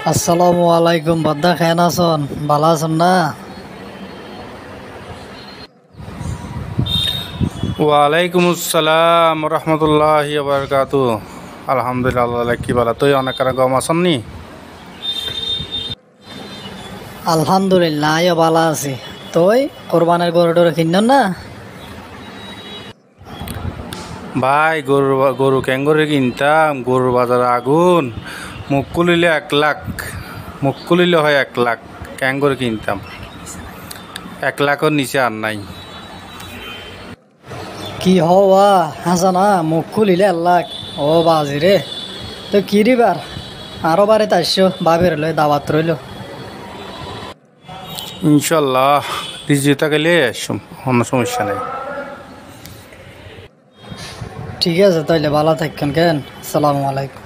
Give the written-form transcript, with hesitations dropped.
আসসালামু আলাইকুম বদ্দা খেন আছেন ভালো আছেন না? ওয়ালাইকুম আসসালাম রহমতুল্লাহি বারাকাতু। আলহামদুলিল্লাহ কি বলা তুই অনেক গম আছেন নি? আলহামদুলিল্লাহ আমিও ভালো আছি। তুই কোরবানের গরু টরু কিনন না? ভাই গরু ক্যাঙ্গরে কিনতাম, গরুর বাজার আগুন। মুখ খুলিলে 1 লাখ, মুখ খুলিলে হয় 1 লাখ। ক্যাঙ্গরে কিনতাম 1 লাখের নিচে আর নাই। কি হওয়া হাসানা মুখ খুলিলে আল্লাহ। ও বাজি রে, তো কি দিবার? আরো বাড়িতে আসছো বাবের লই দাওয়াত রইল। ইনশাল্লাহ রিজিতা গেলে আসুম, কোনো সমস্যা নেই। ঠিক আছে তাইলে ভালো থাকেন কেন। আসসালামু আলাইকুম।